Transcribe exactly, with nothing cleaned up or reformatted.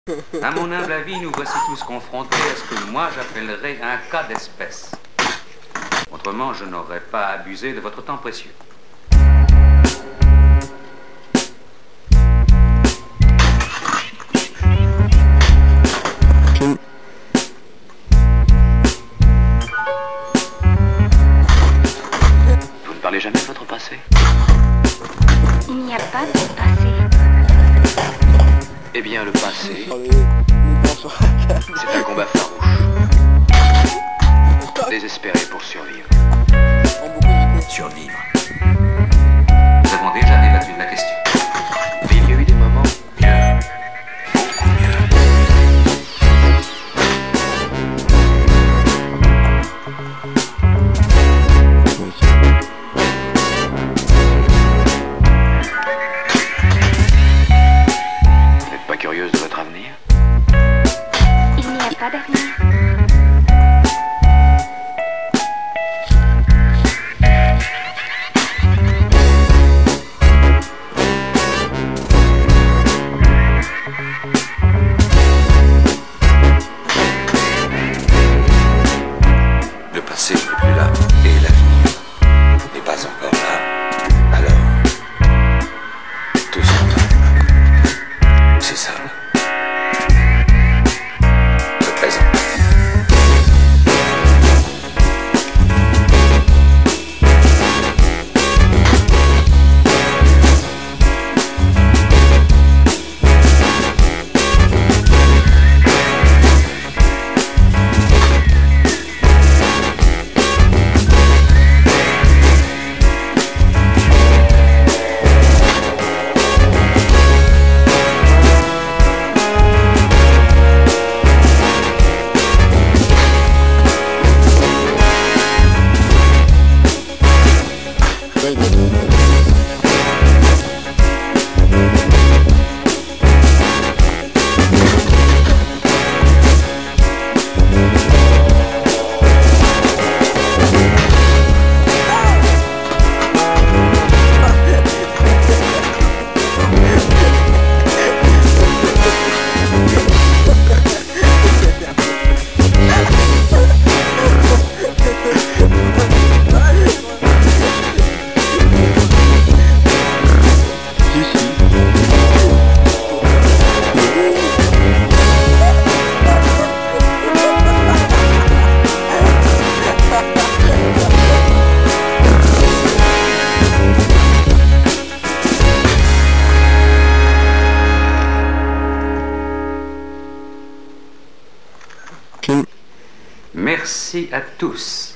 À mon humble avis, nous voici tous confrontés à ce que moi j'appellerais un cas d'espèce. Autrement, je n'aurais pas abusé de votre temps précieux. Vous ne parlez jamais de votre passé? Il n'y a pas de passé. Eh bien, le passé, Oh, les- les dents sur la table. c'est un combat farouche. Désespéré pour survivre. En beaucoup de Survivre. Nous avons déjà débattu de la question. Mais il y a eu des moments mieux. Beaucoup mieux. Vous n'êtes pas curieuse de votre avenir? Il n'y a pas d'avenir. Le passé n'est plus là, et l'avenir n'est pas encore là. Alors, tout ce qu'on a, c'est ça. Le présent. Merci à tous.